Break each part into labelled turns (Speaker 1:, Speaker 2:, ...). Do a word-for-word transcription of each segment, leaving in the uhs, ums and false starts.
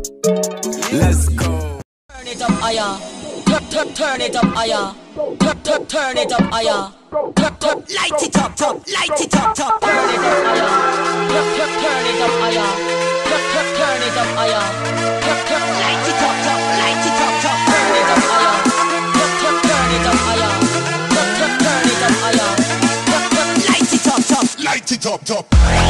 Speaker 1: Let's go.
Speaker 2: Turn it up higher. Turn, turn it up higher. Turn, turn it up higher. Light it up, top. Light it up, top. Turn it up higher. Turn it up higher. Turn it up higher. Light it up, top. Light it up, top. Turn it up higher. Turn it up higher. Turn it up higher. Light it up, top.
Speaker 3: Light it up, top.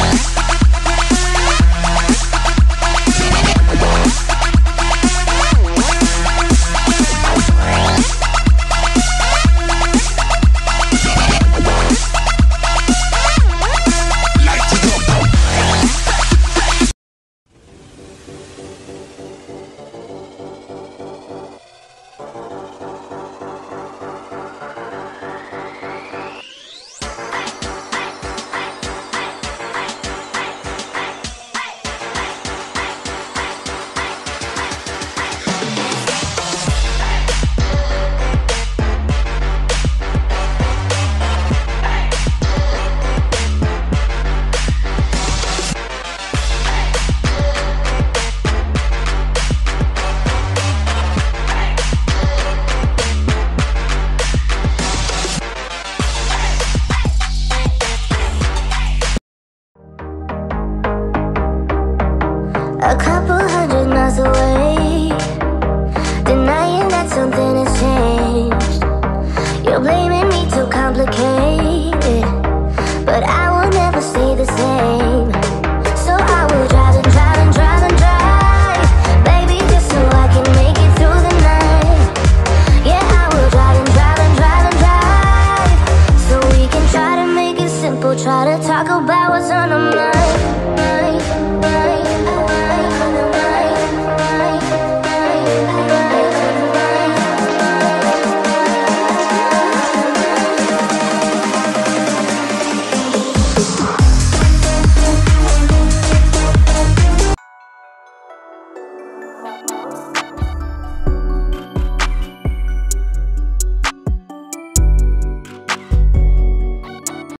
Speaker 4: A couple hundred miles away, denying that something has changed. You're blaming me, too complicated, but I will never stay the same.